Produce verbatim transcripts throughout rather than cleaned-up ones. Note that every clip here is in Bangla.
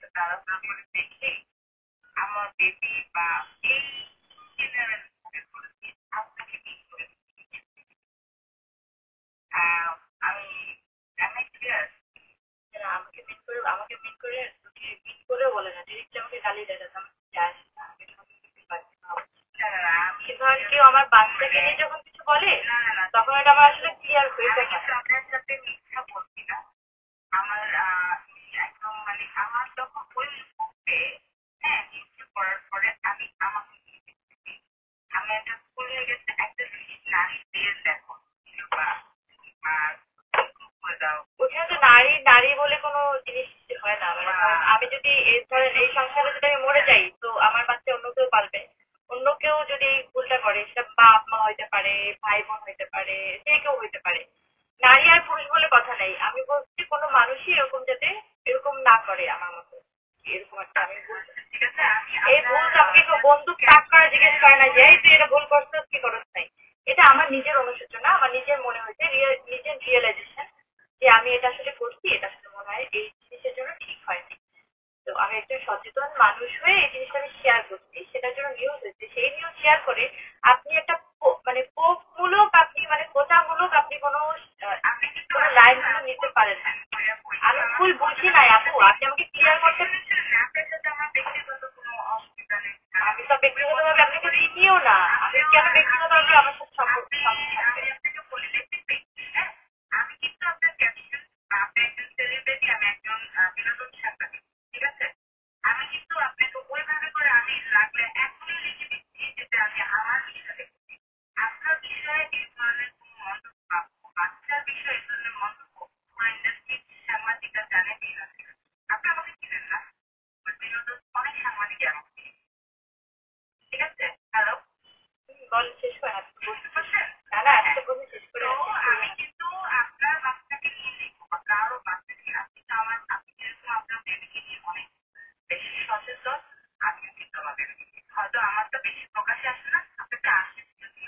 এত তাড়াহুড়া করে দেখে আমার বেবি বা এই জেনারেশনের প্রতি আপনাকে মিস করে আহ, আমি আমি ক্লিয়ার আমাকে মিস করে আমাকে মিস করে মিস করেও বলে না ডিরেক্টলি আমাকে গালি দেয় আমি যায় না আমি তোমাকে কিছু পারছি না না, না, না, আমি ধরেন কেউ আমার বাচ্চাকে নিয়ে যখন কিছু বলে না না না তখন এটা আমার আসলে ক্লিয়ার হয়ে থাকে আপনার সাথে মিথ্যা বলছি না আমার আহ, একদম মানে আমার যখন ওই মুহূর্তে হ্যাঁ নিশ্চয় করার পরে আমি আমাকে নিয়ে দেখতেছি আমি একটা স্কুল হয়ে গেছে একটা জিনিস নারীদের দেখো বা বা করে দাও ওখানে তো নারী নারী বলে কোনো জিনিস হয় না মানে ধরেন আমি যদি এই ধরেন এই সংসারে যদি আমি মরে যাই তো আমার বাচ্চা অন্য কেউ পালবে অন্য কেউ যদি এই ভুলটা করে সেটা বাপ মা হইতে পারে ভাই বোন হইতে পারে যে কেউ হইতে পারে নারী আর পুরুষ বলে কথা নেই আমি বলছি কোনো মানুষই এরকম যাতে এরকম না করে আমার মতো এরকম একটা আমি ভুল ঠিক আছে এই ভুল আমাকে কেউ বন্দুক তাক করা জিজ্ঞেস করে না যে এই তুই এটা ভুল করছিস কি করছ নাই এটা আমার নিজের অনুশোচনা আমার নিজের মনে হয়েছে নিজের রিয়েলাইজেশন যে আমি এটা আসলে করছি এটা আসলে মনে হয় এই জিনিসের জন্য ঠিক হয়নি তো আমি একজন সচেতন মানুষ হয়ে এই জিনিসটা আমি শেয়ার করছি সেটার জন্য নিউজ হচ্ছে সেই নিউজ শেয়ার করে আপনি একটা মানে কোপমূলক আপনি মানে খোঁচামূলক আপনি কোনো আপনি কোনো লাইন নিতে পারেন না আমি ভুল বুঝি নাই আপু আপনি আমাকে ক্লিয়ার করতে আপনার সাথে আমার ব্যক্তিগত কোনো অসুবিধা নেই আমি তো ব্যক্তিগতভাবে আপনাকে চিনিও না আমি কেন ব্যক্তিগতভাবে আমার সাথে সম্পর্ক আমি আপনাকে বলে দেখতে হ্যাঁ আমি কিন্তু আপনার ক্যাপশন আপনি একজন সেলিব্রিটি আমি একজন বিনোদন সাংবাদিক ঠিক আছে আমি কিন্তু আপনাকে ওইভাবে করে আমি লাগলে এখনই লিখে দিচ্ছি যেটা আমি আমার বিষয়ে লিখছি আপনার বিষয়ে এই ধরনের কোনো মন্তব্য বা বাচ্চার বিষয়ে এই ধরনের মন্তব্য পুরো ইন্ডাস্ট্রি সাংবাদিকরা জানে কি না আপনি আমাকে চিনেন না বিনোদন অনেক সাংবাদিক আমাকে ঠিক আছে হ্যালো বল শেষ করে আপনি বুঝতে পারছেন না না একটা কথা শেষ করে আমি কিন্তু আপনার বাচ্চাকে নিয়ে লিখবো বা কারো বাচ্চাকে নিয়ে আপনি তো আমার আপনি যেরকম আপনার বেবিকে নিয়ে অনেক বেশি সচেতন আমিও কিন্তু আমার বেবিকে নিয়ে হয়তো আমার তো বেশি প্রকাশে আসে না আপনাকে আসে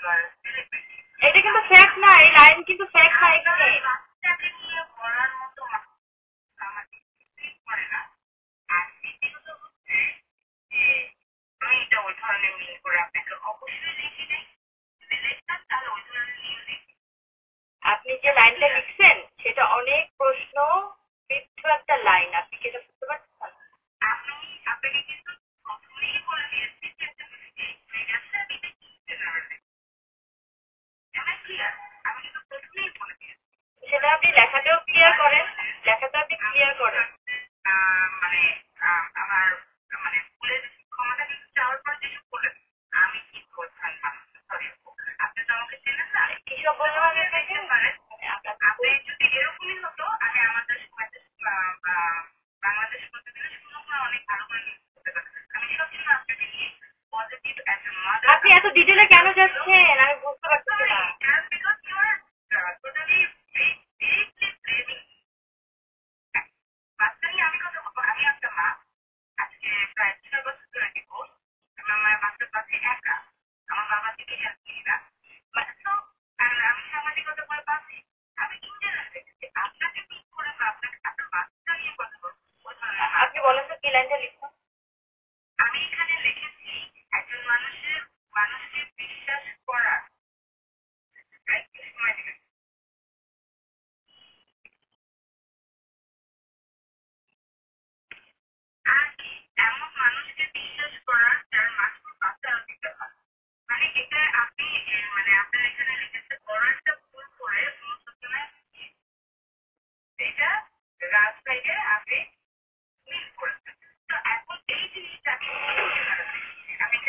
এটা কিন্তু ফ্যাক্ট না এই লাইন কিন্তু ফ্যাক্ট না এখানে বাচ্চাকে নিয়ে বলার মতো আমার কিছুই করে না আর দ্বিতীয়ত হচ্ছে যে আমি এটা ওই ধরনের মিল করে আপনাকে অবশ্যই লিখে দিই যদি লিখতাম তাহলে ওই ধরনের নিয়ে লিখি আপনি যে লাইনটা লিখছেন সেটা অনেক প্রশ্ন বৃদ্ধ একটা লাইন আপনি কি এটা বুঝতে পারছেন আপনি আপনাকে কিন্তু প্রথমেই বলে দিয়েছি যে একটা মিস্টেক হয়ে গেছে আমি এটা কিনতে না ক্লিয়ার আমি কিন্তু প্রথমেই বলে দিয়েছি সেটা আপনি লেখাতেও ক্লিয়ার করেন লেখাতে আপনি ক্লিয়ার করেন মানে আমার মানে স্কুলের ক্ষমতা কিন্তু যাওয়ার পর যেসব বললেন আমি কি করতাম সরি আপনি তো আমাকে চেনেন না কিসব বললাম আমি দেখেন পারেন আপনি যদি এরকমই হতো আমি আমাদের বাংলাদেশ বলতে গেলে শুনে অনেক ভালো করে করতে পারেন আমি সবসময় আপনাকে নিয়ে পজিটিভ একটা মাদার আপনি এত ডিটেলে কেন যাচ্ছেন আমি বুঝতে পারছি না just because you are totally deeply blaming বাচ্চা নিয়ে আমি কথা বলবো আমি একটা মা আজকে প্রায় ছয় বছর ধরে ডিভোর্স আমার মায়ের বাচ্চার পাশে একা আমার বাবা থেকে হেল্প করি না তো আমি সাংবাদিকতা করে পাচ্ছি আমি ইন্টারনেট দেখেছি আপনাকে মিট করে বা আপনাকে আপনার বাচ্চা নিয়ে কথা বলবো আপনি বলেন তো কি লাইনটা লিখুন আমি এখানে লিখেছি একজন মানুষের মানুষকে বিশ্বাস করা সময় দিবেন আর কি এমন মানুষকে বিশ্বাস করা যার মাসুর বাচ্চা দিতে হয় মানে এটা আপনি মানে আপনার এখানে লিখেছে বড় একটা ভুল করে অনুশোচনায় এটা রাজশাহীতে আপনি মিস করেছেন তো এখন এই জিনিসটা আমি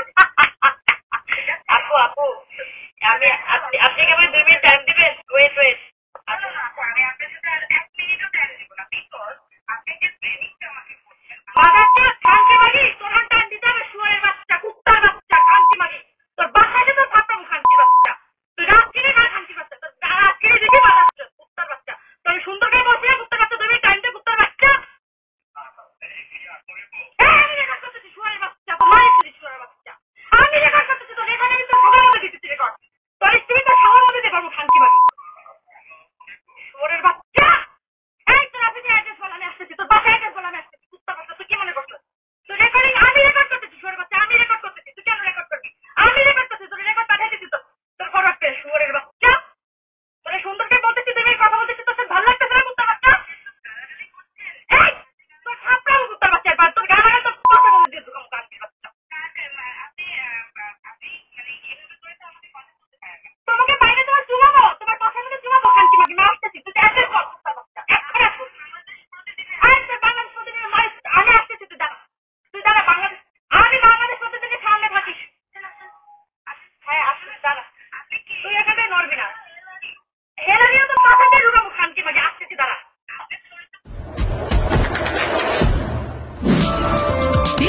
আপু আপু আমি আপনি আপনি কি আমার দুই মিনিট টাইম দিবেন ওয়েট ওয়েট আমি আপনার সাথে আর এক মিনিটও টাইম দিব না বিকজ আপনি যে ট্রেনিংটা আমাকে করছেন বাচ্চা শান্তি মাগি তোমার টাইম দিতে হবে শুয়ারের বাচ্চা কুত্তার বাচ্চা শান্তি মাগি তোর বাসায় তো থাকতাম শান্তি বাচ্চা তুই রাত্রে না শান্তি বাচ্চা তোর রাত্রে দেখে বাচ্চা কুত্তার বাচ্চা তোর সুন্দর করে বসে কুত্তার বাচ্চা তুমি টাইমটা কুত্তার বাচ্চা আমি রেকর্ড করতেছি শুয়ারের বাচ্চা তো মারি তুই শুয়ারের বাচ্চা আমি রেকর্ড করতেছি তো রেকর্ড আমি তো সবার মধ্যে দিতেছি রেকর্ড তোর স্ত্রী তো সবার মধ্যে দেখবো শান্তি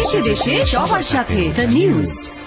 দেশে দেশে সবার সাথে দ্য নিউজ।